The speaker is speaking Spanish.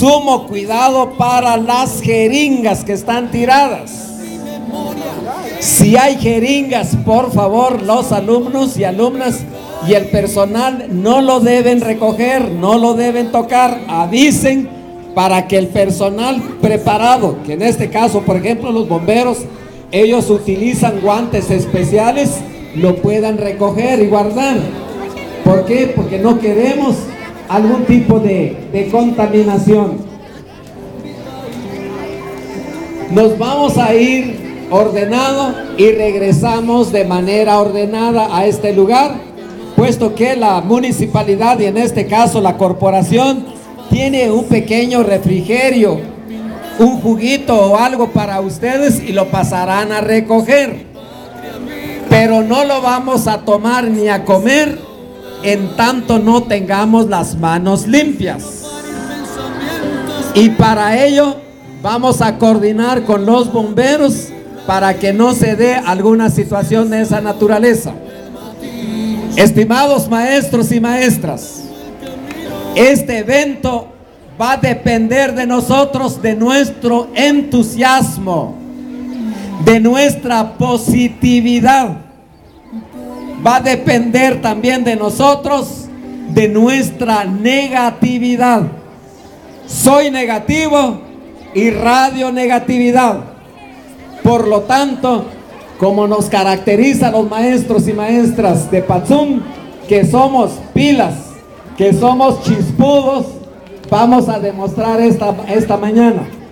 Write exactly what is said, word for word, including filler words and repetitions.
sumo cuidado para las jeringas que están tiradas. Si hay jeringas, por favor, los alumnos y alumnas y el personal no lo deben recoger, no lo deben tocar. Avisen para que el personal preparado, que en este caso, por ejemplo, los bomberos, ellos utilizan guantes especiales, lo puedan recoger y guardar. ¿Por qué? Porque no queremos algún tipo de, de contaminación. Nos vamos a ir ordenado y regresamos de manera ordenada a este lugar, puesto que la municipalidad y en este caso la corporación tiene un pequeño refrigerio, un juguito o algo para ustedes y lo pasarán a recoger, pero no lo vamos a tomar ni a comer en tanto no tengamos las manos limpias. Y para ello vamos a coordinar con los bomberos para que no se dé alguna situación de esa naturaleza. Estimados maestros y maestras, este evento va a depender de nosotros, de nuestro entusiasmo, de nuestra positividad. Va a depender también de nosotros, de nuestra negatividad. Soy negativo, irradio negatividad. Por lo tanto, como nos caracteriza a los maestros y maestras de Patzum, que somos pilas, que somos chispudos, vamos a demostrar esta, esta mañana.